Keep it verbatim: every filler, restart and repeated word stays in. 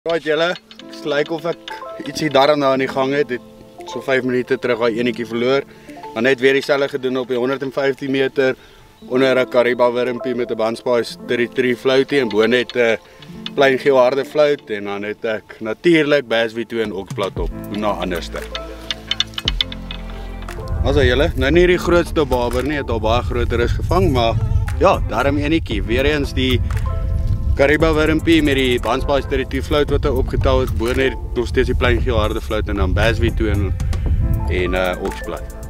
Right julle, het lyk of ek ietsie darm nou aan die gang het, het so vyf minute terug daai enetjie verloor. Maar net weer dieselfde gedoen op die honderd en vyftien meter onder 'n Carp wurmpie met 'n bandspice drieëntdertig floutie en bo net 'n klein geel harde flout en dan het ek natuurlik bass V twee en oksblad op, na anderste. Also julle, nou nie die grootste baber nie, het al baie groter is gevang, maar ja, darm enetjie, weer eens die Carp wurmpie met die bandspice drieëntdertig flout wat hy opgetel het, bo net nog steeds die klein geel harde flout en dan bass V twee en, en uh, oksblad.